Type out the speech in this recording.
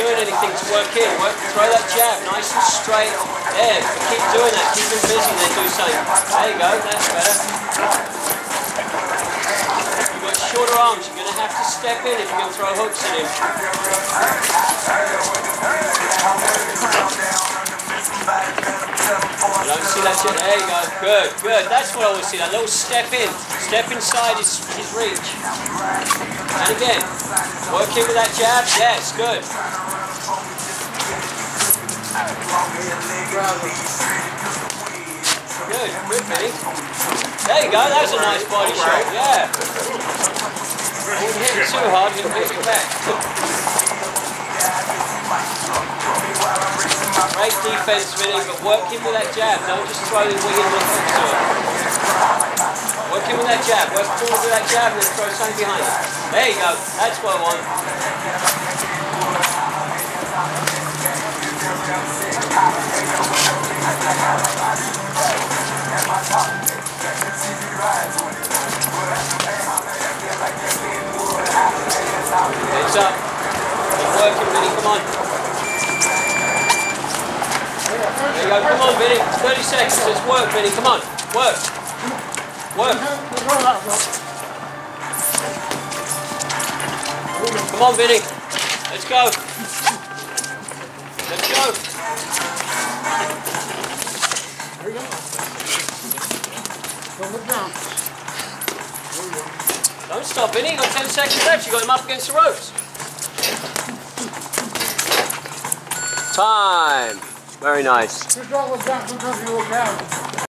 doing anything to work in. Throw that jab, nice and straight. There, keep doing that. Keep them busy. They do something. There you go. That's better. You've got shorter arms. You're going to have to step in if you're going to throw hooks at him. You don't see that yet? There you go. Good, good. That's what I always see. That little step in. Step inside his reach. And again, work in with that jab. Yes, good. Good, good, Benny. There you go. That was a nice body shot. Yeah. I wouldn't hit it too hard. You'll hit it back. Great defense, Vinny, but work in with that jab. Don't just throw the wing and look to it. Work in with that jab. Work forward with that jab and then throw something behind it. There you go. That's what I want. Heads up. Keep working, Vinny. Come on. There you go, come on, Vinny. 30 seconds. Let's work, Vinny. Come on. Work. Work. Come on, Vinny. Let's go. Let's go. Don't stop, Vinny. You've got 10 seconds left. You've got him up against the ropes. Time. Very nice.